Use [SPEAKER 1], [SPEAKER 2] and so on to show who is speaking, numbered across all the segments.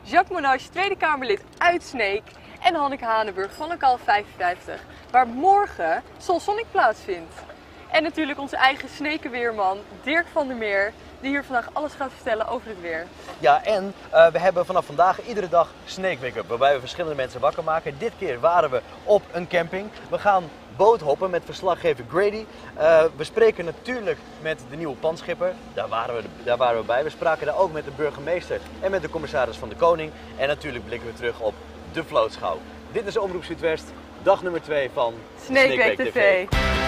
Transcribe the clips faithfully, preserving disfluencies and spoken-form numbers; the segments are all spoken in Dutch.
[SPEAKER 1] Jacques Monage, Tweede Kamerlid uit Sneek en Hanneke Haneburg van lokaal vijfenvijftig, waar morgen Solsonic plaatsvindt. En natuurlijk onze eigen Sneekenweerman Dirk van der Meer, die hier vandaag alles gaat vertellen over het weer.
[SPEAKER 2] Ja, en uh, we hebben vanaf vandaag iedere dag Snake Wake Up, waarbij we verschillende mensen wakker maken. Dit keer waren we op een camping. We gaan boothoppen met verslaggever Grady. Uh, we spreken natuurlijk met de nieuwe pandschipper, daar waren, we, daar waren we bij. We spraken daar ook met de burgemeester en met de commissaris van de Koning. En natuurlijk blikken we terug op de vlootschouw. Dit is Omroep Zuidwest, dag nummer twee van
[SPEAKER 1] Snake Wake T V.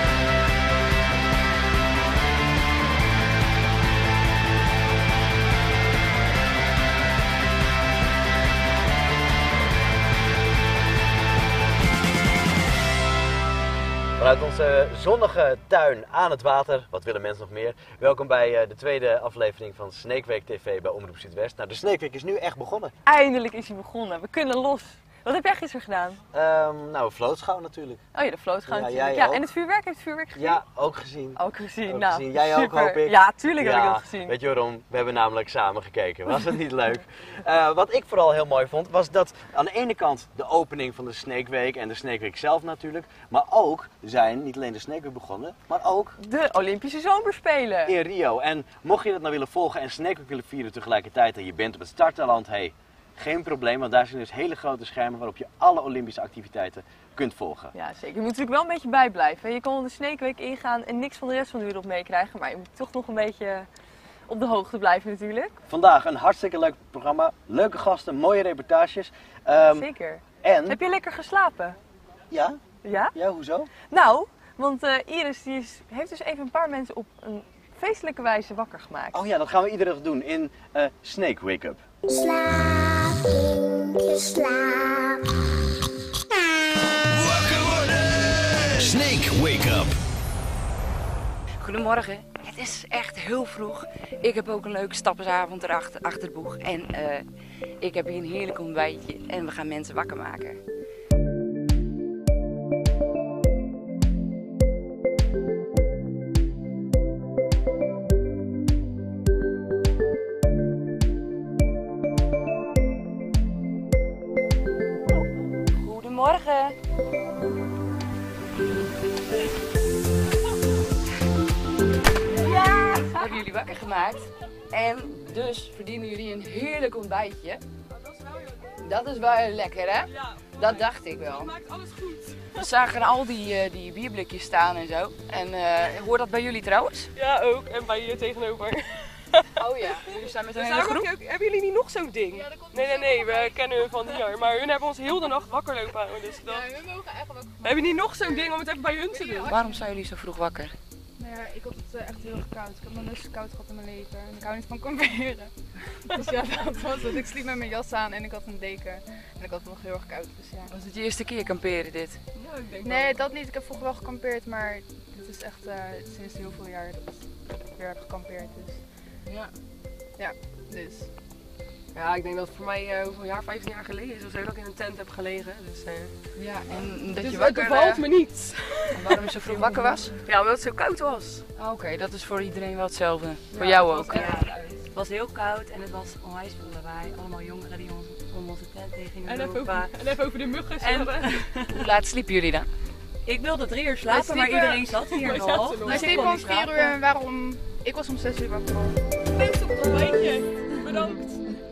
[SPEAKER 2] Vanuit onze zonnige tuin aan het water, wat willen mensen nog meer? Welkom bij de tweede aflevering van Snake Week T V bij Omroep Zuidwest. Nou, de Snake Week is nu echt begonnen.
[SPEAKER 1] Eindelijk is hij begonnen, we kunnen los. Wat heb jij gisteren gedaan?
[SPEAKER 2] Um, nou, een vlootschouw natuurlijk.
[SPEAKER 1] Oh ja, de vlootschouw
[SPEAKER 2] ja,
[SPEAKER 1] natuurlijk.
[SPEAKER 2] Ja,
[SPEAKER 1] en het vuurwerk, heb je het vuurwerk gezien?
[SPEAKER 2] Ja, ook gezien.
[SPEAKER 1] Ook gezien,
[SPEAKER 2] ook
[SPEAKER 1] nou,
[SPEAKER 2] gezien. Jij
[SPEAKER 1] super.
[SPEAKER 2] ook, hoop ik?
[SPEAKER 1] Ja, tuurlijk
[SPEAKER 2] ja,
[SPEAKER 1] heb ik dat gezien.
[SPEAKER 2] Weet je waarom? We hebben namelijk samen gekeken. Was het niet leuk? Uh, wat ik vooral heel mooi vond, was dat aan de ene kant de opening van de Snake Week en de Snake Week zelf natuurlijk, maar ook zijn niet alleen de Snake Week begonnen, maar ook
[SPEAKER 1] de Olympische Zomerspelen
[SPEAKER 2] in Rio. En mocht je dat nou willen volgen en Snake Week willen vieren tegelijkertijd en je bent op het starterland, hey, geen probleem, want daar zijn dus hele grote schermen waarop je alle Olympische activiteiten kunt volgen.
[SPEAKER 1] Ja, zeker. Je moet natuurlijk wel een beetje bijblijven. Je kan de Snake Week ingaan en niks van de rest van de wereld meekrijgen, maar je moet toch nog een beetje op de hoogte blijven natuurlijk.
[SPEAKER 2] Vandaag een hartstikke leuk programma, leuke gasten, mooie reportages. Um,
[SPEAKER 1] zeker.
[SPEAKER 2] En...
[SPEAKER 1] Heb je lekker geslapen?
[SPEAKER 2] Ja.
[SPEAKER 1] Ja?
[SPEAKER 2] Ja, hoezo?
[SPEAKER 1] Nou, want uh, Iris die is, heeft dus even een paar mensen op een feestelijke wijze wakker gemaakt.
[SPEAKER 2] Oh ja, dat gaan we iedere dag doen in uh, Snake Wake Up.
[SPEAKER 3] Slaap, kindje, slaap.
[SPEAKER 4] Wakker worden! Snake Wake Up.
[SPEAKER 5] Goedemorgen, het is echt heel vroeg. Ik heb ook een leuke stappersavond erachter achter de boeg. En uh, ik heb hier een heerlijk ontbijtje en we gaan mensen wakker maken. Goedemorgen. Ja! We hebben jullie wakker gemaakt. En dus verdienen jullie een heerlijk ontbijtje.
[SPEAKER 6] Dat is wel heel lekker.
[SPEAKER 5] Dat is wel heel lekker, hè?
[SPEAKER 6] Ja.
[SPEAKER 5] Dat dacht ik wel.
[SPEAKER 6] Je maakt alles goed.
[SPEAKER 5] We zagen al die, uh, die bierblikjes staan en zo. En uh, hoort dat bij jullie trouwens?
[SPEAKER 6] Ja, ook. En bij je tegenover.
[SPEAKER 5] Oh ja, jullie staan met een
[SPEAKER 6] Dus
[SPEAKER 5] hele
[SPEAKER 6] daarom
[SPEAKER 5] groep.
[SPEAKER 6] heb je ook- hebben jullie niet nog zo'n ding?
[SPEAKER 7] Ja, dat komt
[SPEAKER 6] nee, nee,
[SPEAKER 7] nog
[SPEAKER 6] nee.
[SPEAKER 7] zo
[SPEAKER 6] We
[SPEAKER 7] voorbij.
[SPEAKER 6] kennen hun van hier. Maar hun hebben ons heel de nacht wakker lopen houden. Dus ik
[SPEAKER 7] Ja,
[SPEAKER 6] dacht,
[SPEAKER 7] we mogen eigenlijk ook.
[SPEAKER 6] hebben jullie nog zo'n ding om het even bij hun te doen?
[SPEAKER 5] Waarom zijn jullie zo vroeg wakker?
[SPEAKER 7] Nou ja, ik had het uh, echt heel erg koud. Ik heb nog nooit zo koud gehad in mijn leven. En ik hou niet van kamperen. Dus ja, dat was het. Ik sliep met mijn jas aan en ik had een deken. En ik had het nog heel erg koud. Dus ja.
[SPEAKER 5] Was het je eerste keer kamperen dit?
[SPEAKER 6] Ja, ik denk
[SPEAKER 7] Nee,
[SPEAKER 6] wel.
[SPEAKER 7] dat niet. Ik heb vroeger wel gekampeerd. Maar dit is echt uh, sinds heel veel jaar dat ik weer heb gekampeerd. Dus
[SPEAKER 6] Ja.
[SPEAKER 7] ja, dus.
[SPEAKER 6] Ja, ik denk dat het voor mij uh, hoeveel jaar, vijftien jaar geleden is of zo dat ik in een tent heb gelegen. Dus, uh,
[SPEAKER 5] Ja, en dat
[SPEAKER 6] dus
[SPEAKER 5] je
[SPEAKER 6] het
[SPEAKER 5] wakker...
[SPEAKER 6] bevalt
[SPEAKER 5] uh,
[SPEAKER 6] me niet.
[SPEAKER 5] waarom je zo vroeg wakker was?
[SPEAKER 6] Ja, omdat het zo koud was.
[SPEAKER 5] Ah, Oké, okay, dat is voor iedereen wel hetzelfde. Voor
[SPEAKER 6] Ja,
[SPEAKER 5] jou
[SPEAKER 6] het was
[SPEAKER 5] ook.
[SPEAKER 6] echt-
[SPEAKER 8] Ja, het was heel koud en het was onwijs veel lawaai. Allemaal jongeren die ons, om onze tent heen gingen
[SPEAKER 6] En even,
[SPEAKER 8] lopen.
[SPEAKER 6] over, en even over de muggen
[SPEAKER 8] En-
[SPEAKER 6] zeggen.
[SPEAKER 5] Hoe laat sliepen jullie dan?
[SPEAKER 8] Ik wilde drie uur slapen,
[SPEAKER 7] Wij
[SPEAKER 8] maar
[SPEAKER 7] sliepen-
[SPEAKER 8] iedereen zat hier
[SPEAKER 6] Wij
[SPEAKER 8] nog.
[SPEAKER 6] zaten nog.
[SPEAKER 7] We
[SPEAKER 8] Dus ik
[SPEAKER 7] sliepen
[SPEAKER 8] kon
[SPEAKER 7] om
[SPEAKER 8] niet
[SPEAKER 7] vier uur
[SPEAKER 8] slapen.
[SPEAKER 7] en waarom? Ik was om zes uur wakker.
[SPEAKER 6] Thanks op het ontbijtje. Bedankt.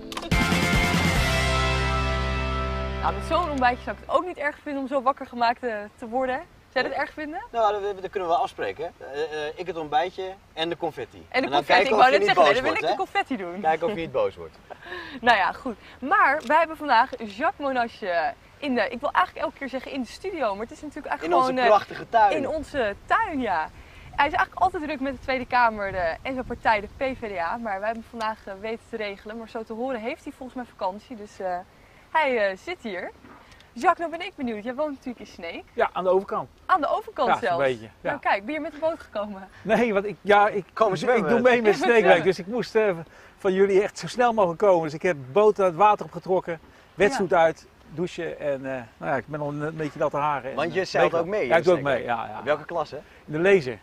[SPEAKER 1] Nou, met zo'n ontbijtje zou ik het ook niet erg vinden om zo wakker gemaakt te, te worden. Zou je dat erg vinden?
[SPEAKER 2] Nou, dat, dat kunnen we wel afspreken. Uh, uh, ik het ontbijtje en de confetti.
[SPEAKER 1] En de
[SPEAKER 2] dan
[SPEAKER 1] confetti, ik
[SPEAKER 2] kijken
[SPEAKER 1] wou
[SPEAKER 2] of je
[SPEAKER 1] net
[SPEAKER 2] niet
[SPEAKER 1] zeggen, nee,
[SPEAKER 2] boos
[SPEAKER 1] dan wil ik
[SPEAKER 2] wordt,
[SPEAKER 1] de confetti doen.
[SPEAKER 2] hè? Kijken of je niet boos wordt.
[SPEAKER 1] Nou ja, goed. Maar wij hebben vandaag Jacques Monage in de, ik wil eigenlijk elke keer zeggen in de studio, maar het is natuurlijk
[SPEAKER 2] In
[SPEAKER 1] eigenlijk
[SPEAKER 2] onze
[SPEAKER 1] gewoon eh,
[SPEAKER 2] prachtige tuin.
[SPEAKER 1] in onze tuin, ja. Hij is eigenlijk altijd druk met de Tweede Kamer de, en zijn partij, de P V D A. Maar wij hebben vandaag uh, weten te regelen. Maar zo te horen heeft hij volgens mij vakantie. Dus uh, hij uh, zit hier. Jacques, nou ben ik benieuwd. Jij woont natuurlijk in Sneek.
[SPEAKER 9] Ja, aan de overkant.
[SPEAKER 1] Aan de overkant
[SPEAKER 9] Ja, zo'n
[SPEAKER 1] zelfs.
[SPEAKER 9] beetje, ja.
[SPEAKER 1] Nou kijk, ben je met de boot gekomen?
[SPEAKER 9] Nee, want ik, ja, ik,
[SPEAKER 2] Komen
[SPEAKER 9] ik,
[SPEAKER 2] zwemmen.
[SPEAKER 9] ik doe mee met
[SPEAKER 1] Ja,
[SPEAKER 9] Sneekweek.
[SPEAKER 1] zwemmen.
[SPEAKER 9] Dus ik moest uh, van jullie echt zo snel mogelijk komen. Dus ik heb de boot het water opgetrokken, wetsuit uit, douchen en uh, nou ja, ik ben al een beetje natte haren.
[SPEAKER 2] Want
[SPEAKER 9] en,
[SPEAKER 2] je
[SPEAKER 9] uh,
[SPEAKER 2] zeilt
[SPEAKER 9] meegaan.
[SPEAKER 2] ook mee?
[SPEAKER 9] Ja, ik doe ook
[SPEAKER 2] Sneekweek.
[SPEAKER 9] mee. Ja, ja.
[SPEAKER 2] Welke klasse?
[SPEAKER 9] In de laser.
[SPEAKER 2] Hoe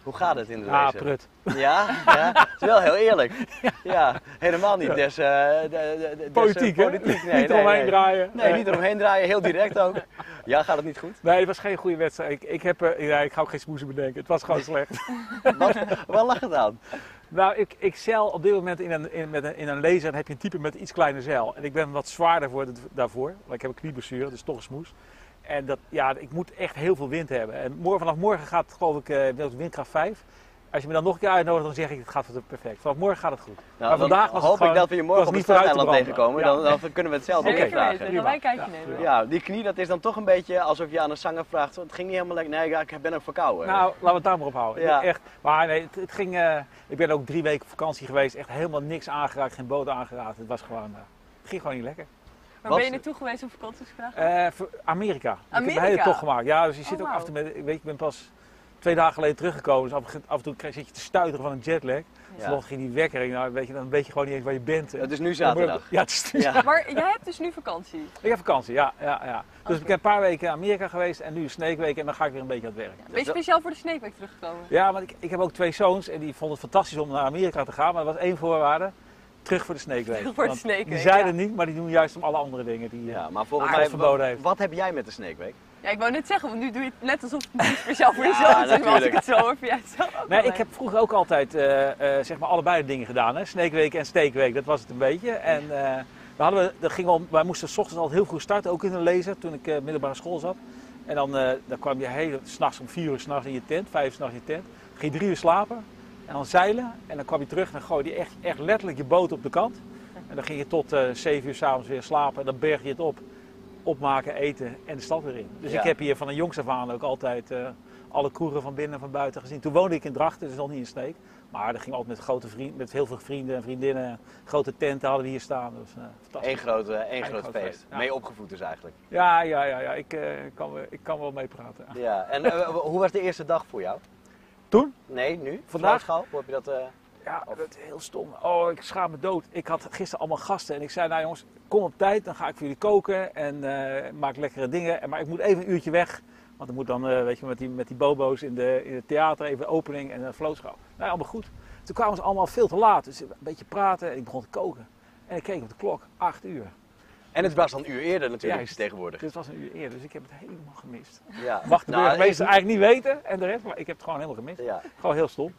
[SPEAKER 2] Hoe gaat het in de
[SPEAKER 9] Ah,
[SPEAKER 2] race?
[SPEAKER 9] prut.
[SPEAKER 2] Ja? Ja? Het is wel heel eerlijk. Ja, helemaal niet. Dus, uh, de, de, de,
[SPEAKER 9] Politiek,
[SPEAKER 2] dus,
[SPEAKER 9] hè?
[SPEAKER 2] uh, politiek. Nee,
[SPEAKER 9] Niet
[SPEAKER 2] nee,
[SPEAKER 9] eromheen
[SPEAKER 2] nee.
[SPEAKER 9] draaien.
[SPEAKER 2] Nee,
[SPEAKER 9] Eh.
[SPEAKER 2] niet eromheen draaien. Heel direct ook. Ja, gaat het niet goed?
[SPEAKER 9] Nee, het was geen goede wedstrijd. Ik, ik, heb, uh, ja, ik ga ook geen smoesen bedenken. Het was gewoon slecht.
[SPEAKER 2] Wat, waar lag het aan?
[SPEAKER 9] Nou, ik, ik zeil op dit moment in een, in, met een, in een laser. Dan heb je een type met een iets kleiner zeil. En ik ben wat zwaarder voor het, daarvoor. Want ik heb een knieblessure, dus toch een smoes. En dat, ja, ik moet echt heel veel wind hebben. En morgen, vanaf morgen gaat het geloof ik uh, windkracht vijf. Als je me dan nog een keer uitnodigt, dan zeg ik het gaat perfect. Vanaf morgen gaat het goed.
[SPEAKER 2] Nou,
[SPEAKER 9] maar vandaag was
[SPEAKER 2] hoop
[SPEAKER 9] het gewoon,
[SPEAKER 2] ik dat we je morgen op het strandeiland tegenkomen. Dan, dan kunnen we hetzelfde
[SPEAKER 1] Zeker
[SPEAKER 2] vragen.
[SPEAKER 1] weten, dan wij een kijkje
[SPEAKER 9] Ja.
[SPEAKER 1] nemen.
[SPEAKER 2] Ja, die knie dat is dan toch een beetje alsof je aan een zanger vraagt. Het ging niet helemaal lekker. Nee, ja, ik ben ook verkouden.
[SPEAKER 9] Nou, laten we het daar maar op houden.
[SPEAKER 2] Ja.
[SPEAKER 9] Echt, maar nee, het, het ging, uh, ik ben ook drie weken op vakantie geweest. Echt helemaal niks aangeraakt, geen boot aangeraakt. Het was gewoon, uh, het ging gewoon niet lekker.
[SPEAKER 1] Waar
[SPEAKER 2] Wat-
[SPEAKER 1] ben je naartoe geweest op vakantiesvraag?
[SPEAKER 9] Uh, voor Amerika. Ik heb
[SPEAKER 1] Amerika?
[SPEAKER 9] een hele tocht gemaakt. Ja, dus je
[SPEAKER 1] Oh,
[SPEAKER 9] zit ook
[SPEAKER 1] wauw.
[SPEAKER 9] af en toe met, ik weet, ik ben pas twee dagen geleden teruggekomen. Dus af, af en toe krijg- zit je te stuiteren van een jetlag.
[SPEAKER 2] Ja.
[SPEAKER 9] Vanochtend ging die wekker. en Nou, weet je, dan weet je gewoon niet eens waar je bent.
[SPEAKER 2] Het is nu zaterdag.
[SPEAKER 9] Ja, het is nu
[SPEAKER 2] Ja.
[SPEAKER 1] Maar jij hebt dus nu vakantie.
[SPEAKER 9] Ik heb vakantie, ja. ja, ja. Dus
[SPEAKER 1] Oké.
[SPEAKER 9] ik heb een paar weken in Amerika geweest en nu een Sneekweek en dan ga ik weer een beetje aan het werk.
[SPEAKER 1] Ben je speciaal voor de Sneekweek teruggekomen?
[SPEAKER 9] Ja, want ik, ik heb ook twee zoons en die vonden het fantastisch om naar Amerika te gaan. Maar er was één voorwaarde, terug voor de Sneekweek.
[SPEAKER 1] Terug voor de
[SPEAKER 9] Want
[SPEAKER 1] Sneekweek,
[SPEAKER 9] Die zeiden
[SPEAKER 1] ja.
[SPEAKER 9] niet, maar die doen juist om alle andere dingen. Die,
[SPEAKER 2] Ja,
[SPEAKER 9] ja.
[SPEAKER 2] maar volgens
[SPEAKER 9] Alles
[SPEAKER 2] mij,
[SPEAKER 9] verboden
[SPEAKER 2] wat,
[SPEAKER 9] heeft.
[SPEAKER 2] wat heb jij met de Snake Week?
[SPEAKER 1] Ja, ik wou net zeggen, want nu doe je het net alsof het niet speciaal voor
[SPEAKER 2] Ja,
[SPEAKER 1] jezelf is. Maar als ik
[SPEAKER 2] natuurlijk.
[SPEAKER 1] het zo hoor, vind jij het zelf ook
[SPEAKER 9] Nee,
[SPEAKER 1] wel
[SPEAKER 9] ik heb vroeger ook altijd uh, uh, zeg maar allebei de dingen gedaan. Hè? Sneekweek en Steekweek, dat was het een beetje. En uh, we hadden we, dat ging al, wij moesten 's ochtends al heel vroeg starten, ook in een laser, toen ik uh, middelbare school zat. En dan, uh, dan kwam je heel, 's nachts om vier uur 's nachts in je tent, vijf uur 's nachts in je tent. Ging je drie uur slapen en dan zeilen. En dan kwam je terug en dan gooide je echt, echt letterlijk je boot op de kant. En dan ging je tot uh, zeven uur 's avonds weer slapen en dan berg je het op. Opmaken, eten en de stad weer in. Dus
[SPEAKER 2] Ja.
[SPEAKER 9] ik heb hier van een jongs af aan ook altijd uh, alle kroegen van binnen en van buiten gezien. Toen woonde ik in Drachten, dus nog niet in Sneek. Maar dat ging altijd met, grote vrienden, met heel veel vrienden en vriendinnen. Grote tenten hadden we hier staan. Dus, uh, fantastisch.
[SPEAKER 2] Eén groot, uh, één
[SPEAKER 9] Eén
[SPEAKER 2] groot
[SPEAKER 9] groot
[SPEAKER 2] feest.
[SPEAKER 9] feest, ja.
[SPEAKER 2] Mee opgevoed dus eigenlijk.
[SPEAKER 9] Ja, ja, ja, ja. Ik, uh, kan, wel- ik kan wel meepraten. Ja.
[SPEAKER 2] Ja. En uh, hoe was de eerste dag voor jou?
[SPEAKER 9] Toen?
[SPEAKER 2] Nee, nu?
[SPEAKER 9] Vandaag?
[SPEAKER 2] Vlootschaal? Hoe heb je dat? Uh...
[SPEAKER 9] Ja, dat is heel stom. Oh, ik schaam me dood. Ik had gisteren allemaal gasten en ik zei, nou jongens, kom op tijd, dan ga ik voor jullie koken en uh, maak lekkere dingen. En, maar ik moet even een uurtje weg, want dan moet dan, uh, weet je, met die, met die bobo's in, de, in het theater even opening en een vlootschouw. Nou, allemaal goed. Toen kwamen ze allemaal veel te laat, dus een beetje praten en ik begon te koken. En ik keek op de klok, acht uur.
[SPEAKER 2] En het was dan een uur eerder natuurlijk
[SPEAKER 9] Juist.
[SPEAKER 2] tegenwoordig.
[SPEAKER 9] Dit was een uur eerder, dus ik heb het helemaal gemist.
[SPEAKER 2] Ja.
[SPEAKER 9] Mag de
[SPEAKER 2] Nou,
[SPEAKER 9] burgemeester
[SPEAKER 2] ik-
[SPEAKER 9] eigenlijk niet weten en de rest, maar ik heb het gewoon helemaal gemist.
[SPEAKER 2] Ja.
[SPEAKER 9] Gewoon heel stom.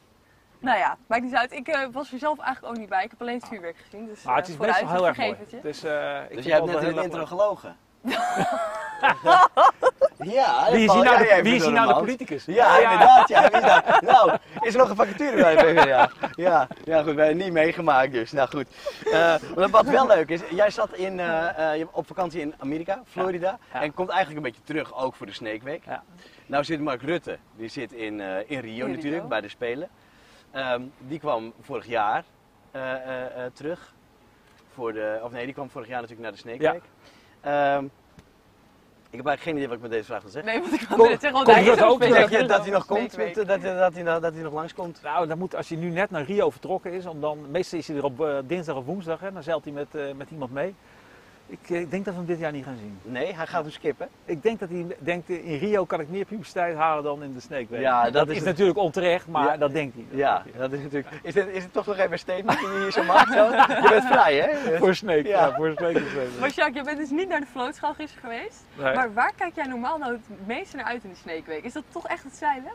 [SPEAKER 1] Nou ja, maakt niet uit. Ik uh, was er zelf eigenlijk ook niet bij. Ik heb alleen het vuurwerk gezien. Dus,
[SPEAKER 9] Maar het is
[SPEAKER 1] uh,
[SPEAKER 9] best wel heel erg
[SPEAKER 1] vooruit,
[SPEAKER 9] mooi.
[SPEAKER 1] vergeef het je.
[SPEAKER 9] Dus, uh, ik
[SPEAKER 2] Dus
[SPEAKER 9] vind
[SPEAKER 2] jij hebt
[SPEAKER 9] het
[SPEAKER 2] net
[SPEAKER 9] wel
[SPEAKER 2] in de
[SPEAKER 9] heel
[SPEAKER 2] intro
[SPEAKER 9] erg
[SPEAKER 2] gelogen. Ja,
[SPEAKER 9] Wie is
[SPEAKER 2] dat
[SPEAKER 9] hier
[SPEAKER 2] val
[SPEAKER 9] nou
[SPEAKER 2] jij
[SPEAKER 9] de,
[SPEAKER 2] even
[SPEAKER 9] wie is
[SPEAKER 2] door
[SPEAKER 9] hier nou de
[SPEAKER 2] mand.
[SPEAKER 9] politicus?
[SPEAKER 2] Ja, inderdaad. Ja, wie dan? Nou, is er nog een vacature bij P v d A? Ja, ja goed, wij hebben niet meegemaakt dus. Nou goed. Uh, maar wat wel leuk is, jij zat in, uh, uh, op vakantie in Amerika, Florida.
[SPEAKER 9] Ja.
[SPEAKER 2] En komt eigenlijk een beetje terug ook voor de Snake Week.
[SPEAKER 9] Ja.
[SPEAKER 2] Nou zit Mark Rutte, die zit in, uh, in Rio
[SPEAKER 1] In
[SPEAKER 2] natuurlijk,
[SPEAKER 1] Rio.
[SPEAKER 2] bij de Spelen. Um, die kwam vorig jaar uh, uh, uh, terug. Voor de, of nee, die kwam vorig jaar natuurlijk naar de Snake
[SPEAKER 9] Ja.
[SPEAKER 2] Week. Um, ik heb eigenlijk geen idee wat ik met deze vraag wil zeggen.
[SPEAKER 1] Nee, want ik
[SPEAKER 9] Kom-
[SPEAKER 1] wilde net zeggen, want
[SPEAKER 9] kom
[SPEAKER 1] hij
[SPEAKER 9] je
[SPEAKER 1] is
[SPEAKER 9] dat
[SPEAKER 1] ook
[SPEAKER 9] ook
[SPEAKER 1] speciaal
[SPEAKER 2] Denk je
[SPEAKER 1] voor
[SPEAKER 2] dat
[SPEAKER 1] de
[SPEAKER 2] hij nog komt?
[SPEAKER 1] Sneekweek.
[SPEAKER 2] Dat, dat, dat, hij, nog- dat hij nog langskomt?
[SPEAKER 9] Nou, dan moet, als hij nu net naar Rio vertrokken is, om dan, meestal is hij er op uh, dinsdag of woensdag, hè, dan zeilt hij met, uh, met iemand mee. Ik, uh, ik denk dat we hem dit jaar niet gaan zien.
[SPEAKER 2] Nee, hij gaat hem skippen.
[SPEAKER 9] Ik denk dat hij denkt, uh, in Rio kan ik meer publiciteit halen dan in de Snake Week.
[SPEAKER 2] Ja,
[SPEAKER 9] dat,
[SPEAKER 2] dat
[SPEAKER 9] is
[SPEAKER 2] is het.
[SPEAKER 9] natuurlijk onterecht, maar
[SPEAKER 2] Ja.
[SPEAKER 9] dat denkt hij.
[SPEAKER 2] Ja, dat is natuurlijk. Is het, is het toch nog even een statement die je hier zo maakt? Zo? Je bent vrij, hè?
[SPEAKER 9] Voor Snake, ja.
[SPEAKER 2] Ja.
[SPEAKER 9] voor Snake is het.
[SPEAKER 1] Maar Jacques, jij bent dus niet naar de vlootschaal gisteren geweest.
[SPEAKER 9] Nee.
[SPEAKER 1] Maar waar kijk jij normaal nou het meeste naar uit in de Sneekweek? Is dat toch echt het zeilen?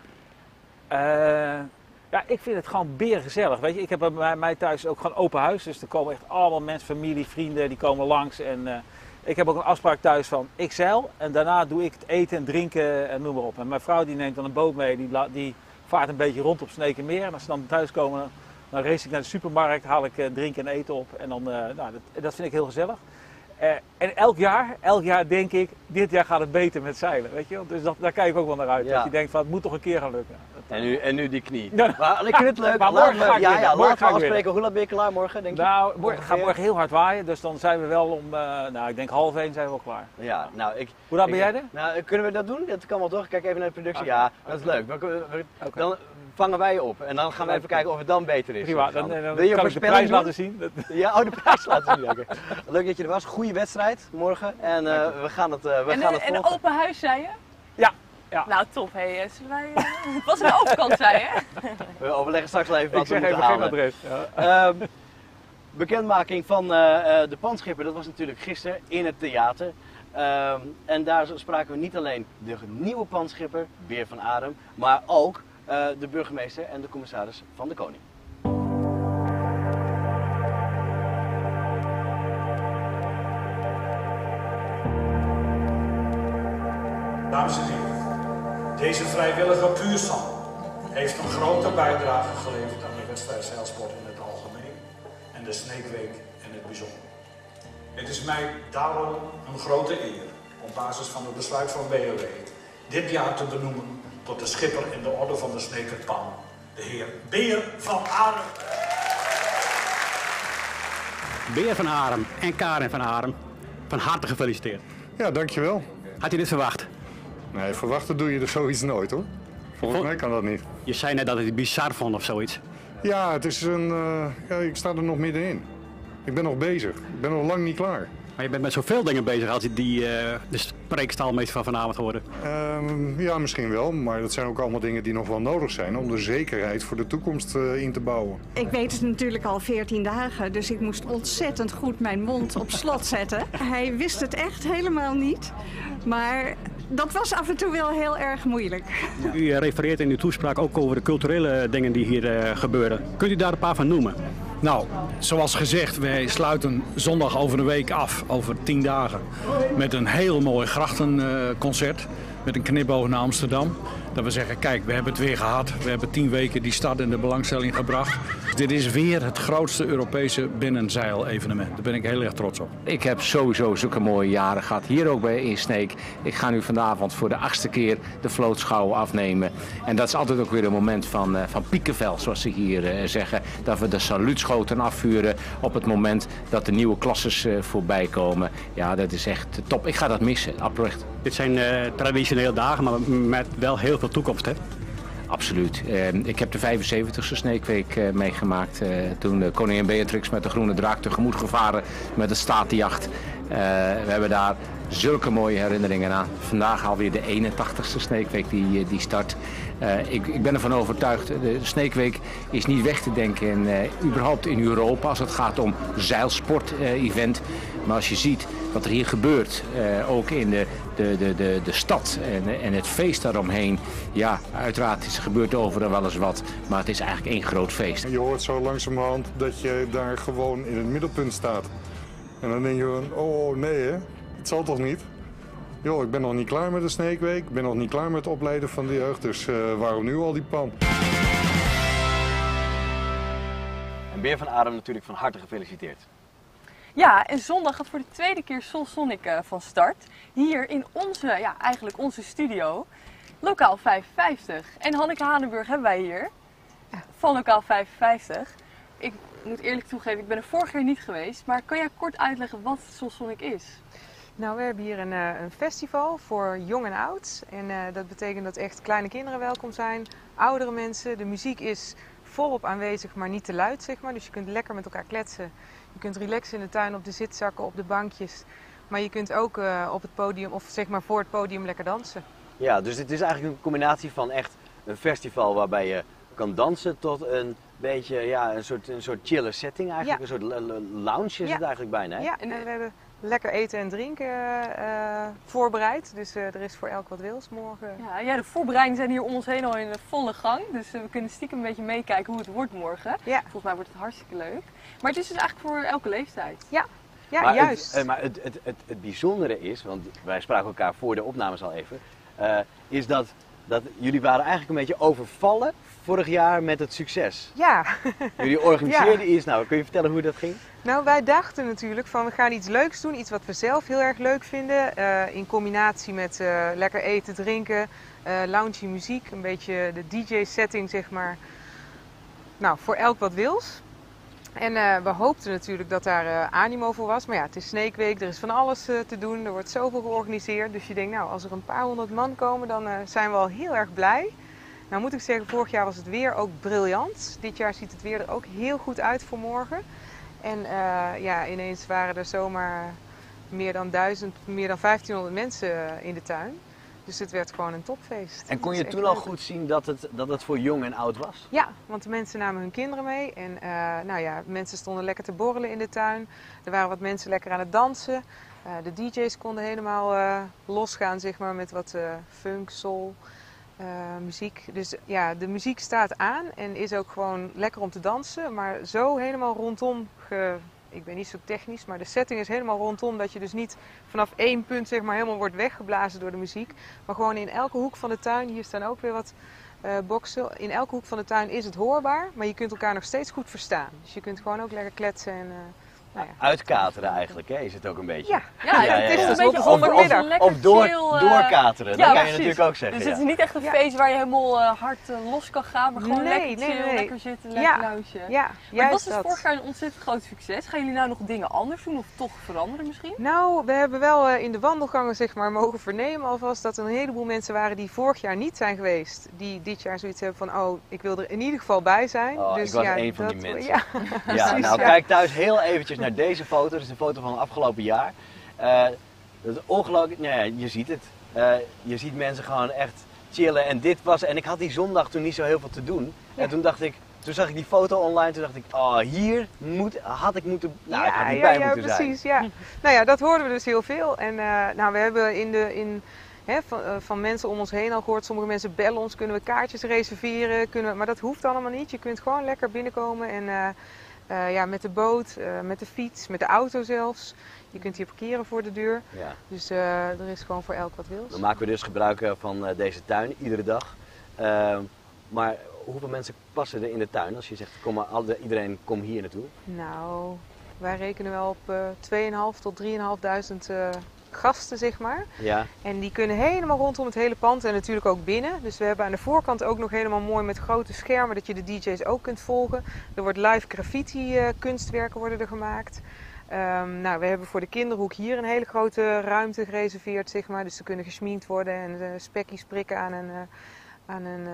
[SPEAKER 9] Uh, ja, ik vind het gewoon berengezellig. Weet je, ik heb bij mij, mij thuis ook gewoon open huis. Dus er komen echt allemaal mensen, familie, vrienden, die komen langs. En uh, ik heb ook een afspraak thuis van ik zeil en daarna doe ik het eten en drinken en noem maar op. En mijn vrouw die neemt dan een boot mee, die, la- die vaart een beetje rond op Sneekenmeer. En als ze dan thuis komen, dan, dan race ik naar de supermarkt, haal ik uh, drinken en eten op. En dan, uh, nou, dat, dat vind ik heel gezellig. Uh, en elk jaar, elk jaar denk ik, dit jaar gaat het beter met zeilen, weet je wel. Dus dat, daar kijk ik ook wel naar uit.
[SPEAKER 2] Ja.
[SPEAKER 9] Dat je denkt van, het moet toch een keer gaan lukken. Dat,
[SPEAKER 2] En nu, en nu die knie.
[SPEAKER 9] Ja.
[SPEAKER 2] Maar ik vind het leuk.
[SPEAKER 9] Maar
[SPEAKER 2] Laten
[SPEAKER 9] morgen ga
[SPEAKER 2] we,
[SPEAKER 9] ik
[SPEAKER 2] ja,
[SPEAKER 9] winnen.
[SPEAKER 2] ja,
[SPEAKER 9] Morgen
[SPEAKER 2] laten
[SPEAKER 9] ga
[SPEAKER 2] we
[SPEAKER 9] ik winnen.
[SPEAKER 2] afspreken. Hoe laat ben je klaar morgen, denk je?
[SPEAKER 9] Nou, morgen, gaat
[SPEAKER 2] Ongeveer?
[SPEAKER 9] morgen heel hard waaien, dus dan zijn we wel om, uh, nou ik denk half één zijn we wel klaar.
[SPEAKER 2] Ja, nou, ik...
[SPEAKER 9] Hoe laat ben
[SPEAKER 2] ik-
[SPEAKER 9] jij er?
[SPEAKER 2] Nou, kunnen we dat doen? Dat kan wel toch? Kijk even naar de productie.
[SPEAKER 9] Oké.
[SPEAKER 2] Ja, dat is leuk. We- we- we-
[SPEAKER 9] Oké.
[SPEAKER 2] Dan vangen wij je op en dan gaan we even kijken of het dan beter is.
[SPEAKER 9] Prima, dan, dan, dan
[SPEAKER 2] Wil je een
[SPEAKER 9] kan ik de
[SPEAKER 2] voorspelling
[SPEAKER 9] prijs
[SPEAKER 2] doen?
[SPEAKER 9] laten zien. Dat,
[SPEAKER 2] Ja, oh, de prijs laten zien. Oké. Leuk dat je er was. Goede wedstrijd morgen. En uh, we gaan het, uh, we
[SPEAKER 1] En,
[SPEAKER 2] gaan
[SPEAKER 1] een-
[SPEAKER 2] het
[SPEAKER 1] en een
[SPEAKER 2] volgen.
[SPEAKER 1] open huis, zei je?
[SPEAKER 9] Ja.
[SPEAKER 1] Nou, top. Hey, eh, zullen wij... eh, het was een overkant, zei hè?
[SPEAKER 2] We overleggen straks wel even wat
[SPEAKER 9] Ik
[SPEAKER 2] we
[SPEAKER 9] zeg
[SPEAKER 2] moeten
[SPEAKER 9] even geen
[SPEAKER 2] halen.
[SPEAKER 9] adres. Ja.
[SPEAKER 2] Ehm, bekendmaking van eh, eh, de Panschipper, dat was natuurlijk gisteren in het theater. Ehm, en daar spraken we niet alleen de nieuwe Panschipper, Beer van Arem, maar ook eh, de burgemeester en de commissaris van de Koning.
[SPEAKER 10] Dames en heren, deze vrijwillige puurstand heeft een grote bijdrage geleverd aan de wedstrijd zeilsport in het algemeen en de Snake Week in het bijzonder. Het is mij daarom een grote eer, op basis van het besluit van B O W, dit jaar te benoemen tot de schipper in de orde van de Snekerpan, de heer Beer van Arem.
[SPEAKER 11] Beer van Arem en Karen van Arem, van harte gefeliciteerd.
[SPEAKER 12] Ja, dankjewel.
[SPEAKER 11] Had je dit verwacht?
[SPEAKER 12] Nee, verwachten doe je er zoiets nooit hoor. Volgens mij kan dat niet.
[SPEAKER 11] Je zei net dat het bizar vond of zoiets.
[SPEAKER 12] Ja, het is een, uh, ja, ik sta er nog middenin. Ik ben nog bezig. Ik ben nog lang niet klaar.
[SPEAKER 11] Maar je bent met zoveel dingen bezig als je die uh, de spreekstaalmeester van vanavond hoorde.
[SPEAKER 12] Um, ja, misschien wel. Maar dat zijn ook allemaal dingen die nog wel nodig zijn om de zekerheid voor de toekomst uh, in te bouwen.
[SPEAKER 13] Ik weet het natuurlijk al veertien dagen, dus ik moest ontzettend goed mijn mond op slot zetten. Hij wist het echt helemaal niet. Maar dat was af en toe wel heel erg moeilijk.
[SPEAKER 11] U refereert in uw toespraak ook over de culturele dingen die hier uh, gebeuren. Kunt u daar een paar van noemen?
[SPEAKER 10] Nou, zoals gezegd, wij sluiten zondag over een week af, over tien dagen, met een heel mooi grachtenconcert met een knipoog naar Amsterdam. Dat we zeggen, kijk, we hebben het weer gehad. We hebben tien weken die stad in de belangstelling gebracht. Dit is weer het grootste Europese binnenzeil-evenement. Daar ben ik heel erg trots op.
[SPEAKER 14] Ik heb sowieso zulke mooie jaren gehad. Hier ook bij in Sneek. Ik ga nu vanavond voor de achtste keer de vlootschouw afnemen. En dat is altijd ook weer een moment van, uh, van piekenvel, zoals ze hier uh, zeggen. Dat we de saluutschoten afvuren op het moment dat de nieuwe klasses uh, voorbij komen. Ja, dat is echt top. Ik ga dat missen, oprecht.
[SPEAKER 11] Dit zijn uh, traditionele dagen, maar met wel heel veel toekomst, hè?
[SPEAKER 14] Absoluut. Uh, ik heb de vijfenzeventigste Sneekweek uh, meegemaakt. Uh, toen uh, koningin Beatrix met de Groene Draak tegemoet gevaren met de statenjacht. Uh, we hebben daar zulke mooie herinneringen aan. Vandaag alweer de eenentachtigste Sneekweek die, die start. Uh, ik, ik ben ervan overtuigd, de Sneekweek is niet weg te denken in, uh, überhaupt in Europa als het gaat om zeilsport-event. Uh, maar als je ziet wat er hier gebeurt, uh, ook in de, de, de, de, de stad en, en het feest daaromheen. Ja, uiteraard is, gebeurt overal wel eens wat, maar het is eigenlijk één groot feest.
[SPEAKER 12] Je hoort zo langzamerhand dat je daar gewoon in het middelpunt staat. En dan denk je van, oh nee hè, het zal toch niet? Joh, ik ben nog niet klaar met de Sneekweek, ik ben nog niet klaar met het opleiden van de jeugd, dus uh, waarom nu al die pan?
[SPEAKER 2] En Beer van Arem natuurlijk van harte gefeliciteerd.
[SPEAKER 1] Ja, en zondag gaat voor de tweede keer Sol Sonic uh, van start. Hier in onze, ja eigenlijk onze studio, Lokaal vijfenvijftig. En Hanneke Hanenburg hebben wij hier, van Lokaal vijfenvijftig. Ik moet eerlijk toegeven, ik ben er vorig jaar niet geweest, maar kan jij kort uitleggen wat Sol Sonic is?
[SPEAKER 15] Nou, we hebben hier een, uh, een festival voor jong en oud. En uh, dat betekent dat echt kleine kinderen welkom zijn, oudere mensen. De muziek is volop aanwezig, maar niet te luid, zeg maar. Dus je kunt lekker met elkaar kletsen. Je kunt relaxen in de tuin op de zitzakken, op de bankjes. Maar je kunt ook uh, op het podium, of zeg maar voor het podium, lekker dansen.
[SPEAKER 2] Ja, dus het is eigenlijk een combinatie van echt een festival waarbij je kan dansen tot een beetje, ja, een soort, een soort chille setting eigenlijk. Ja. Een soort lounge is ja. het eigenlijk bijna, hè?
[SPEAKER 15] Ja, en uh, we hebben lekker eten en drinken uh, voorbereid. Dus uh, er is voor elk wat wils morgen.
[SPEAKER 1] Ja, ja, de voorbereidingen zijn hier om ons heen al in volle gang. Dus uh, we kunnen stiekem een beetje meekijken hoe het wordt morgen. Ja. Volgens mij wordt het hartstikke leuk. Maar het is dus eigenlijk voor elke leeftijd.
[SPEAKER 15] Ja, ja
[SPEAKER 2] maar
[SPEAKER 15] juist.
[SPEAKER 2] Het, maar het, het, het, het bijzondere is, want wij spraken elkaar voor de opnames al even, uh, is dat, dat jullie waren eigenlijk een beetje overvallen vorig jaar met het succes.
[SPEAKER 15] Ja.
[SPEAKER 2] Jullie organiseerden
[SPEAKER 15] ja.
[SPEAKER 2] iets. Nou, kun je vertellen hoe dat ging?
[SPEAKER 15] Nou, wij dachten natuurlijk van we gaan iets leuks doen. Iets wat we zelf heel erg leuk vinden. Uh, in combinatie met uh, lekker eten, drinken, uh, lounge muziek. Een beetje de D J-setting, zeg maar. Nou, voor elk wat wils. En uh, we hoopten natuurlijk dat daar uh, animo voor was. Maar ja, het is Sneekweek, er is van alles uh, te doen. Er wordt zoveel georganiseerd. Dus je denkt, nou, als er een paar honderd man komen, dan uh, zijn we al heel erg blij. Nou moet ik zeggen, vorig jaar was het weer ook briljant. Dit jaar ziet het weer er ook heel goed uit voor morgen. En uh, ja, ineens waren er zomaar meer dan duizend, meer dan vijftienhonderd mensen in de tuin. Dus het werd gewoon een topfeest.
[SPEAKER 2] En kon
[SPEAKER 15] Dat
[SPEAKER 2] je
[SPEAKER 15] is
[SPEAKER 2] toen
[SPEAKER 15] echt
[SPEAKER 2] al
[SPEAKER 15] leuk.
[SPEAKER 2] goed zien dat het, dat het voor jong en oud was?
[SPEAKER 15] Ja, want de mensen namen hun kinderen mee. En uh, nou ja, mensen stonden lekker te borrelen in de tuin. Er waren wat mensen lekker aan het dansen. Uh, de D J's konden helemaal uh, losgaan, zeg maar, met wat uh, funk, soul, uh, muziek. Dus ja, de muziek staat aan en is ook gewoon lekker om te dansen. Maar zo helemaal rondom, ge... ik ben niet zo technisch, maar de setting is helemaal rondom. Dat je dus niet vanaf één punt, zeg maar, helemaal wordt weggeblazen door de muziek. Maar gewoon in elke hoek van de tuin, hier staan ook weer wat uh, boxen. In elke hoek van de tuin is het hoorbaar, maar je kunt elkaar nog steeds goed verstaan. Dus je kunt gewoon ook lekker kletsen en... Uh, Nou ja.
[SPEAKER 2] Uitkateren eigenlijk, hè, is het ook een beetje.
[SPEAKER 15] Ja,
[SPEAKER 1] ja, ja, het is ja, ja. een beetje
[SPEAKER 2] of,
[SPEAKER 1] zondagmiddag.
[SPEAKER 2] Of, of door,
[SPEAKER 1] chill, uh,
[SPEAKER 2] doorkateren,
[SPEAKER 1] ja,
[SPEAKER 2] dat kan
[SPEAKER 1] precies.
[SPEAKER 2] je natuurlijk ook zeggen.
[SPEAKER 1] Dus
[SPEAKER 2] ja.
[SPEAKER 1] het is niet echt een
[SPEAKER 15] ja.
[SPEAKER 1] feest waar je helemaal uh, hard uh, los kan gaan, maar gewoon
[SPEAKER 15] nee,
[SPEAKER 1] lekker
[SPEAKER 15] nee,
[SPEAKER 1] chill,
[SPEAKER 15] nee.
[SPEAKER 1] lekker zitten, lekker
[SPEAKER 15] ja.
[SPEAKER 1] luisteren.
[SPEAKER 15] Ja,
[SPEAKER 1] maar het was dus
[SPEAKER 15] dat.
[SPEAKER 1] vorig jaar een ontzettend groot succes. Gaan jullie nou nog dingen anders doen of toch veranderen misschien?
[SPEAKER 15] Nou, we hebben wel uh, in de wandelgangen, zeg maar, mogen vernemen alvast dat er een heleboel mensen waren die vorig jaar niet zijn geweest. Die dit jaar zoiets hebben van, oh, ik wil er in ieder geval bij zijn.
[SPEAKER 2] Oh,
[SPEAKER 15] dus
[SPEAKER 2] ik was
[SPEAKER 15] ja,
[SPEAKER 2] één van
[SPEAKER 15] dat,
[SPEAKER 2] die mensen.
[SPEAKER 15] Ja,
[SPEAKER 2] ja,
[SPEAKER 15] precies,
[SPEAKER 2] nou
[SPEAKER 15] ja.
[SPEAKER 2] kijk thuis heel eventjes naar deze foto. Dat is een foto van het afgelopen jaar. Uh, dat is ongelooflijk, nou ja, je ziet het. Uh, je ziet mensen gewoon echt chillen. En dit was, en ik had die zondag toen niet zo heel veel te doen. Ja. En toen dacht ik, toen zag ik die foto online, toen dacht ik, oh, hier moet, had ik moeten, nou,
[SPEAKER 15] ja,
[SPEAKER 2] ik had niet
[SPEAKER 15] ja,
[SPEAKER 2] bij
[SPEAKER 15] ja,
[SPEAKER 2] moeten
[SPEAKER 15] precies,
[SPEAKER 2] zijn.
[SPEAKER 15] Ja. Nou ja, dat hoorden we dus heel veel. En uh, nou, we hebben in de, in, hè, van, uh, van mensen om ons heen al gehoord, sommige mensen bellen ons, kunnen we kaartjes reserveren, kunnen we, maar dat hoeft allemaal niet. Je kunt gewoon lekker binnenkomen en uh, uh, ja, met de boot, uh, met de fiets, met de auto zelfs. Je kunt hier parkeren voor de deur. Ja. Dus uh, er is gewoon voor elk wat wils.
[SPEAKER 2] Dan maken we dus gebruik van uh, deze tuin iedere dag. Uh, maar hoeveel mensen passen er in de tuin als je zegt kom maar, iedereen kom hier naartoe?
[SPEAKER 15] Nou, wij rekenen wel op uh, tweeënhalf tot drieënhalfduizend uh, gasten, zeg maar.
[SPEAKER 2] Ja.
[SPEAKER 15] En die kunnen helemaal rondom het hele pand en natuurlijk ook binnen. Dus we hebben aan de voorkant ook nog helemaal mooi met grote schermen dat je de D J's ook kunt volgen. Er wordt live graffiti uh, kunstwerken worden er gemaakt. Um, nou, we hebben voor de kinderhoek hier een hele grote ruimte gereserveerd, zeg maar. Dus ze kunnen gesminkt worden en uh, spekjes prikken aan een, uh, aan een uh,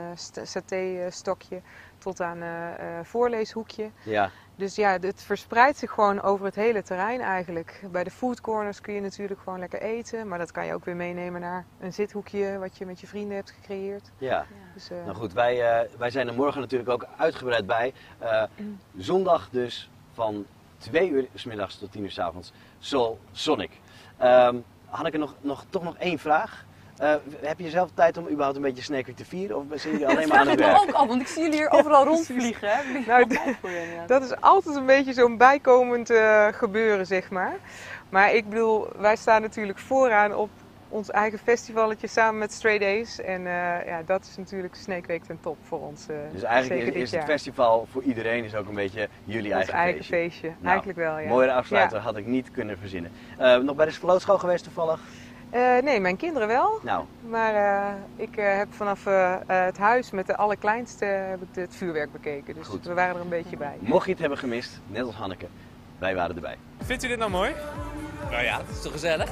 [SPEAKER 15] saté-stokje tot aan een uh, uh, voorleeshoekje.
[SPEAKER 2] Ja.
[SPEAKER 15] Dus ja, het verspreidt zich gewoon over het hele terrein eigenlijk. Bij de food corners kun je natuurlijk gewoon lekker eten, maar dat kan je ook weer meenemen naar een zithoekje wat je met je vrienden hebt gecreëerd.
[SPEAKER 2] Ja, ja.
[SPEAKER 15] Dus, uh,
[SPEAKER 2] nou goed, wij, uh, wij zijn er morgen natuurlijk ook uitgebreid bij. Uh, zondag dus van twee uur 's middags tot tien uur 's avonds, Soul Sonic. Um, had ik er nog, nog, toch nog één vraag. Uh, heb je zelf tijd om überhaupt een beetje Snake Week te vieren of zijn jullie alleen maar aan het werk?
[SPEAKER 1] Dat vraag ik me ook af, want ik zie jullie hier overal rondvliegen. Hè?
[SPEAKER 15] Nou, dat is altijd een beetje zo'n bijkomend uh, gebeuren, zeg maar. Maar ik bedoel, wij staan natuurlijk vooraan op ons eigen festivalletje samen met Stray Days. En uh, ja, dat is natuurlijk Snake Week ten top voor ons. Uh,
[SPEAKER 2] dus eigenlijk
[SPEAKER 15] zeker
[SPEAKER 2] is, is
[SPEAKER 15] dit
[SPEAKER 2] het
[SPEAKER 15] jaar.
[SPEAKER 2] festival voor iedereen is ook een beetje jullie
[SPEAKER 15] ons
[SPEAKER 2] eigen,
[SPEAKER 15] eigen
[SPEAKER 2] feestje.
[SPEAKER 15] feestje.
[SPEAKER 2] Nou,
[SPEAKER 15] Eigenlijk wel, ja.
[SPEAKER 2] Mooiere afsluiter
[SPEAKER 15] ja.
[SPEAKER 2] had ik niet kunnen verzinnen. Uh, nog bij de vlootschool geweest toevallig?
[SPEAKER 15] Uh, nee, mijn kinderen wel.
[SPEAKER 2] Nou.
[SPEAKER 15] Maar uh, ik uh, heb vanaf uh, uh, het huis met de allerkleinste heb ik het vuurwerk bekeken. Dus
[SPEAKER 2] Goed.
[SPEAKER 15] we waren er een beetje bij.
[SPEAKER 2] Mocht je het hebben gemist, net als Hanneke, wij waren erbij.
[SPEAKER 16] Vindt u dit nou mooi?
[SPEAKER 17] Nou ja, het is toch gezellig?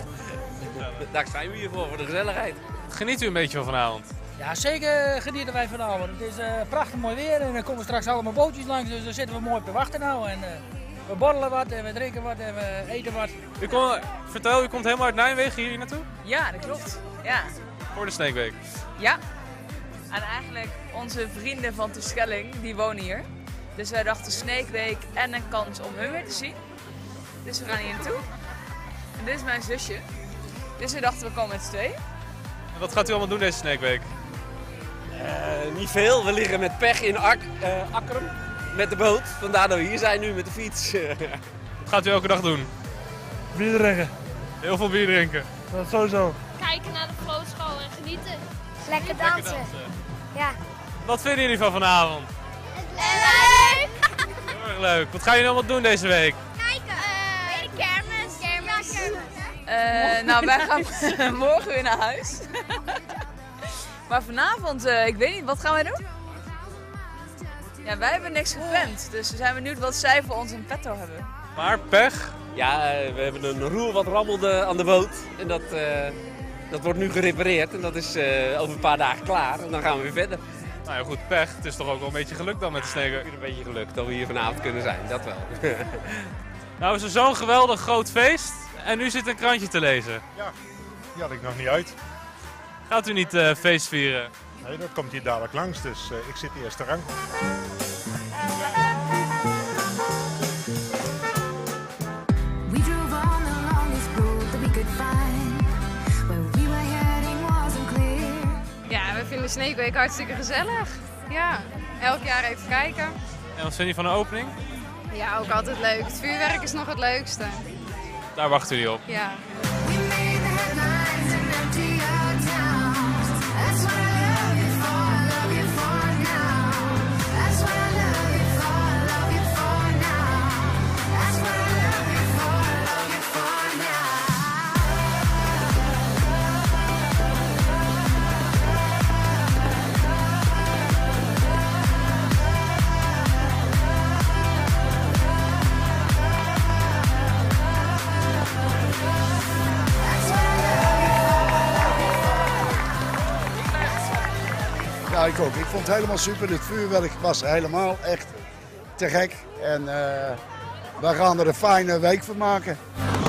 [SPEAKER 17] Daar zijn we hier voor, voor de gezelligheid.
[SPEAKER 16] Geniet u een beetje van vanavond?
[SPEAKER 18] Ja, zeker genieten wij vanavond. Het is uh, prachtig mooi weer en er komen straks allemaal bootjes langs, dus daar zitten we mooi op te wachten nou. En, uh, we borrelen wat en we drinken wat en we eten wat.
[SPEAKER 16] U kom, vertel, u komt helemaal uit Nijmegen hier naartoe?
[SPEAKER 19] Ja, dat klopt. Ja.
[SPEAKER 16] Voor de Snake Week?
[SPEAKER 19] Ja. En eigenlijk onze vrienden van Terschelling, die wonen hier. Dus wij dachten Snake Week en een kans om hun weer te zien. Dus we gaan hier naartoe. En dit is mijn zusje. Dus we dachten we komen met z'n tweeën.
[SPEAKER 16] En wat gaat u allemaal doen deze Snake Week?
[SPEAKER 17] Uh, niet veel, we liggen met pech in Ak uh, Akkeren. Met de boot, vandaar dat we hier zijn nu met de fiets.
[SPEAKER 16] Wat gaat u elke dag doen?
[SPEAKER 20] Bier drinken.
[SPEAKER 16] Heel veel bier drinken?
[SPEAKER 20] Dat sowieso.
[SPEAKER 21] Kijken naar de vlootschool en genieten. Lekker
[SPEAKER 16] dansen.
[SPEAKER 21] dansen. Ja.
[SPEAKER 16] Wat vinden jullie van vanavond?
[SPEAKER 21] Leuk!
[SPEAKER 16] Heel erg leuk. Wat gaan jullie allemaal doen deze week?
[SPEAKER 21] Kijken. Uh, de kermis. Kermis. Ja, kermis.
[SPEAKER 19] Uh, nou, wij gaan morgen weer naar huis. Maar vanavond, uh, ik weet niet, wat gaan wij doen? Ja, wij hebben niks gepland, dus we zijn benieuwd wat zij voor ons in petto hebben.
[SPEAKER 16] Maar pech?
[SPEAKER 17] Ja, we hebben een roer wat rammelde aan de boot en dat, uh, dat wordt nu gerepareerd en dat is uh, over een paar dagen klaar en dan gaan we weer verder.
[SPEAKER 16] Nou ja, goed, pech. Het is toch ook wel een beetje geluk dan met de Snake Week?
[SPEAKER 17] Een beetje geluk dat we hier vanavond kunnen zijn, dat wel.
[SPEAKER 16] Nou is er zo'n geweldig groot feest en nu zit een krantje te lezen.
[SPEAKER 22] Ja, die had ik nog niet uit.
[SPEAKER 16] Gaat u niet uh, feest vieren?
[SPEAKER 3] Nee, dat komt hier dadelijk langs, dus uh, ik zit eerste rang.
[SPEAKER 22] We drove on the longest road that we could find. Where we were heading wasn't clear.
[SPEAKER 23] Ja, we vinden Snake Week hartstikke gezellig. Ja, elk jaar even kijken.
[SPEAKER 16] En wat vind je van de opening?
[SPEAKER 23] Ja, ook altijd leuk. Het vuurwerk is nog het leukste.
[SPEAKER 16] Daar wachten jullie op.
[SPEAKER 23] Ja.
[SPEAKER 24] Ja, ik ook. Ik vond het helemaal super. Het vuurwerk was helemaal echt te gek. En uh, we gaan er een fijne week van maken.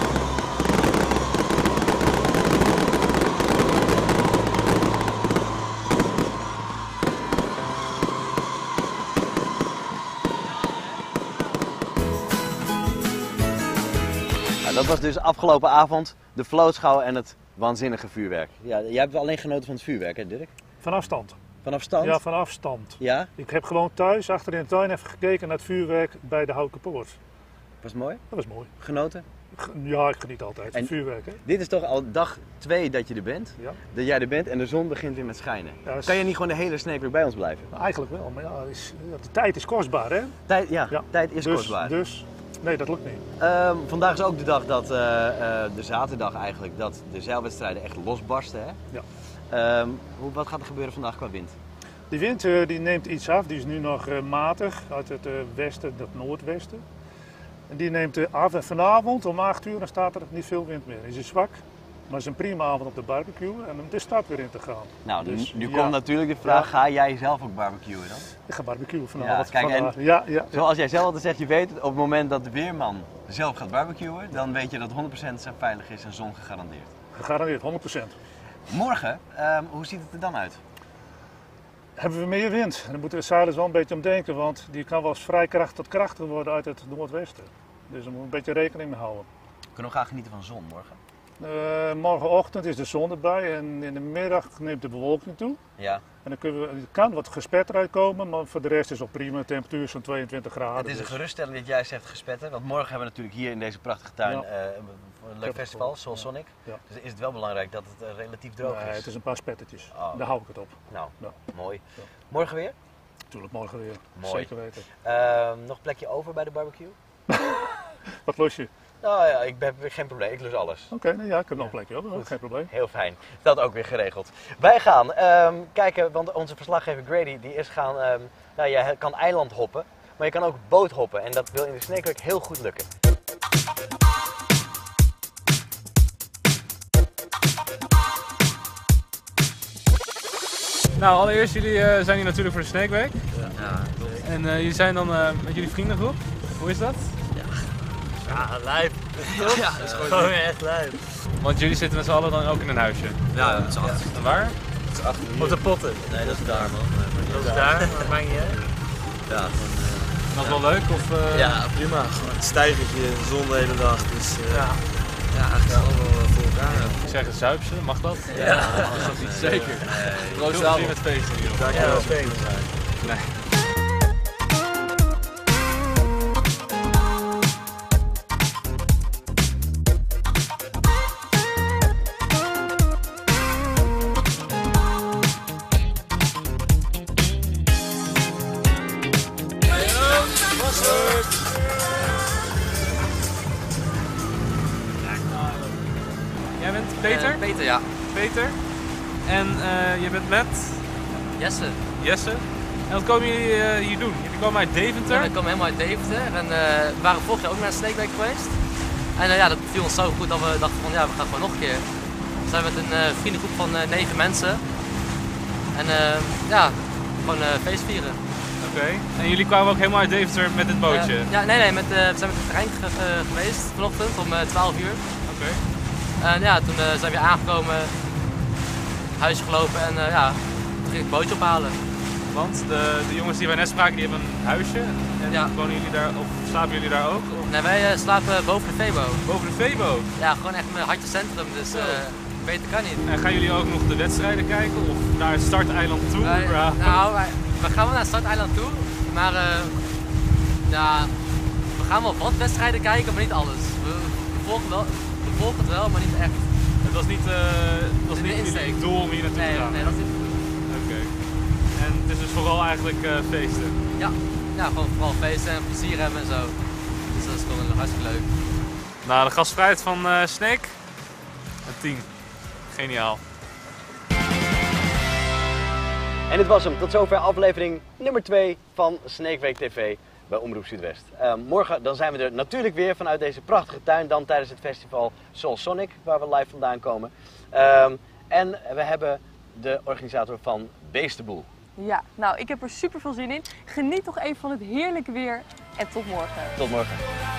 [SPEAKER 2] Nou, dat was dus afgelopen avond de vlootschouw en het waanzinnige vuurwerk. Ja, jij hebt alleen genoten van het vuurwerk, hè Dirk?
[SPEAKER 25] Van afstand.
[SPEAKER 2] Van afstand?
[SPEAKER 25] Ja, van afstand.
[SPEAKER 2] Ja?
[SPEAKER 25] Ik heb gewoon thuis achter in de tuin even gekeken naar het vuurwerk bij de Houten Poort.
[SPEAKER 2] Was het mooi?
[SPEAKER 25] Dat was mooi.
[SPEAKER 2] Genoten?
[SPEAKER 25] Ja, ik geniet altijd van
[SPEAKER 2] en
[SPEAKER 25] vuurwerk. Hè?
[SPEAKER 2] Dit is toch al dag twee dat je er bent?
[SPEAKER 25] Ja.
[SPEAKER 2] Dat jij er bent en de zon begint weer met schijnen. Ja, is... Kan je niet gewoon de hele Snake Week bij ons blijven?
[SPEAKER 25] Nou, eigenlijk wel, maar ja, is, de tijd is kostbaar, hè?
[SPEAKER 2] Tijd, ja,
[SPEAKER 25] ja.
[SPEAKER 2] tijd is
[SPEAKER 25] dus,
[SPEAKER 2] kostbaar.
[SPEAKER 25] Dus, nee, dat lukt niet.
[SPEAKER 2] Um, vandaag is ook de dag dat, uh, uh, de zaterdag eigenlijk, dat de zeilwedstrijden echt losbarsten, hè?
[SPEAKER 25] Ja.
[SPEAKER 2] Um, hoe, wat gaat er gebeuren vandaag qua wind?
[SPEAKER 25] Die wind uh, die neemt iets af, die is nu nog uh, matig uit het uh, westen, het noordwesten. En die neemt uh, af en vanavond om acht uur dan staat er niet veel wind meer. Is het zwak, maar het is een prima avond op de barbecue en om de stad weer in te gaan.
[SPEAKER 2] Nou, dus, nu, nu
[SPEAKER 25] ja.
[SPEAKER 2] komt natuurlijk de vraag,
[SPEAKER 25] ja.
[SPEAKER 2] ga jij zelf ook barbecuen dan?
[SPEAKER 25] Ik ga barbecuen vanavond.
[SPEAKER 2] Ja, kijk, en
[SPEAKER 25] ja, ja,
[SPEAKER 2] zoals jij zelf altijd zegt, je weet op het moment dat de weerman zelf gaat barbecuen, dan weet je dat honderd procent veilig is en zon gegarandeerd.
[SPEAKER 25] Gegarandeerd, honderd procent.
[SPEAKER 2] Morgen, um, hoe ziet het er dan uit?
[SPEAKER 25] Hebben we meer wind. Daar moeten de zeilers wel een beetje om denken, want die kan wel eens vrij krachtig tot krachtig worden uit het noordwesten. Dus daar moeten we een beetje rekening mee houden.
[SPEAKER 2] Kunnen we graag genieten van zon morgen?
[SPEAKER 25] Uh, morgenochtend is de zon erbij en in de middag neemt de bewolking toe.
[SPEAKER 2] Ja.
[SPEAKER 25] En dan kunnen we, er kan wat gespetter uitkomen, maar voor de rest is het prima. De temperatuur is zo'n tweeëntwintig graden.
[SPEAKER 2] Het is een
[SPEAKER 25] dus.
[SPEAKER 2] geruststelling dat jij zegt gespetter, want morgen hebben we natuurlijk hier in deze prachtige tuin
[SPEAKER 25] ja.
[SPEAKER 2] uh, een leuk festival, Soul ja. Sonic. Ja. Dus is het wel belangrijk dat het uh, relatief droog
[SPEAKER 25] nee,
[SPEAKER 2] is.
[SPEAKER 25] Het is een paar spettertjes,
[SPEAKER 2] oh.
[SPEAKER 25] daar hou ik het op.
[SPEAKER 2] Nou,
[SPEAKER 25] ja.
[SPEAKER 2] mooi.
[SPEAKER 25] Ja.
[SPEAKER 2] Morgen weer?
[SPEAKER 25] Natuurlijk morgen weer,
[SPEAKER 2] mooi.
[SPEAKER 25] Zeker weten.
[SPEAKER 2] Uh, nog een plekje over bij de barbecue?
[SPEAKER 25] Wat lus je?
[SPEAKER 2] Nou ja, ik heb geen probleem, ik lus alles.
[SPEAKER 25] Oké, okay, nou ja, ik heb nog een plekje over, geen probleem.
[SPEAKER 2] Heel fijn, dat ook weer geregeld. Wij gaan um, kijken, want onze verslaggever Grady die is gaan, um, nou je kan eiland hoppen, maar je kan ook boot hoppen en dat wil in de Snake Week heel goed lukken.
[SPEAKER 16] Nou, allereerst, jullie uh, zijn hier natuurlijk voor de Snake Week.
[SPEAKER 26] Ja, ja klopt.
[SPEAKER 16] En uh, jullie zijn dan uh, met jullie vriendengroep. Hoe is dat?
[SPEAKER 26] Ja, ja lijp. Ja, dat is gewoon, gewoon echt lijp.
[SPEAKER 16] Want jullie zitten met z'n allen dan ook in een huisje?
[SPEAKER 26] Ja, met z'n achter.
[SPEAKER 16] En waar?
[SPEAKER 26] Met z'n achter hier. Op de potten. Nee, dat is daar man. Nee, dat is daar, maar dat maakt niet uit. Ja, gewoon... Uh,
[SPEAKER 16] dat is wel leuk? Of, uh...
[SPEAKER 26] Ja, prima. Gewoon het stijgertje, zon de hele dag. Dus uh, ja. Ja, eigenlijk ja. allemaal voor elkaar. Ja.
[SPEAKER 16] Ik zeg het zuipse, mag dat?
[SPEAKER 26] Ja, ja.
[SPEAKER 16] Dat is dat niet
[SPEAKER 26] nee,
[SPEAKER 16] zeker.
[SPEAKER 26] Nee.
[SPEAKER 16] Veel plezier met feesten hier.
[SPEAKER 26] Ja, ja, feesten.
[SPEAKER 16] Nee. Jij bent Peter?
[SPEAKER 27] Uh, Peter, ja.
[SPEAKER 16] Peter. En uh, je bent met?
[SPEAKER 27] Jesse.
[SPEAKER 16] Jesse. En wat komen jullie uh, hier doen? Jullie komen uit Deventer?
[SPEAKER 27] Ja, we komen helemaal uit Deventer. En uh, we waren vorig jaar ook naar de Snake Week geweest. En uh, ja, dat viel ons zo goed dat we dachten van ja, we gaan gewoon nog een keer. We zijn met een uh, vriendengroep van uh, negen mensen. En uh, ja, gewoon uh, feest vieren.
[SPEAKER 16] Oké. Okay. En jullie kwamen ook helemaal uit Deventer met dit bootje?
[SPEAKER 27] Uh, ja, nee, nee, met, uh, we zijn met de trein ge uh, geweest vanochtend om uh, twaalf uur.
[SPEAKER 16] Oké. Okay.
[SPEAKER 27] En ja, toen uh, zijn we aangekomen. huisje gelopen en uh, ja, toen ging ik een bootje ophalen.
[SPEAKER 16] Want de, de jongens die wij net spraken, die hebben een huisje. En
[SPEAKER 27] ja.
[SPEAKER 16] wonen jullie daar, of slapen jullie daar ook? Of?
[SPEAKER 27] Nee, wij uh, slapen boven de Febo.
[SPEAKER 16] Boven de Febo?
[SPEAKER 27] Ja, gewoon echt een hartje centrum, dus uh, beter kan niet.
[SPEAKER 16] En gaan jullie ook nog de wedstrijden kijken of naar het starteiland toe?
[SPEAKER 27] Wij,
[SPEAKER 16] ja.
[SPEAKER 27] Nou, wij, we gaan wel naar het starteiland toe, maar uh, ja, we gaan wel wat wedstrijden kijken, maar niet alles. We, we, volgen, wel, we volgen het wel, maar niet echt.
[SPEAKER 16] Het was niet, uh, het was niet jullie doel om hier naartoe
[SPEAKER 27] nee,
[SPEAKER 16] te gaan?
[SPEAKER 27] Nee, dat is niet.
[SPEAKER 16] Oké. Okay. En het is dus vooral eigenlijk uh, feesten?
[SPEAKER 27] Ja. ja, gewoon vooral feesten en plezier hebben en zo. Dus dat is gewoon hartstikke leuk.
[SPEAKER 16] Nou, de gastvrijheid van uh, Snake, een tien. Geniaal.
[SPEAKER 2] En dit was hem. Tot zover aflevering nummer twee van Snake Week T V bij Omroep Zuidwest. Uh, morgen dan zijn we er natuurlijk weer vanuit deze prachtige tuin. Dan tijdens het festival Soul Sonic, waar we live vandaan komen. Uh, en we hebben de organisator van Beestenboel.
[SPEAKER 1] Ja, nou ik heb er super veel zin in. Geniet nog even van het heerlijke weer en tot morgen.
[SPEAKER 2] Tot morgen.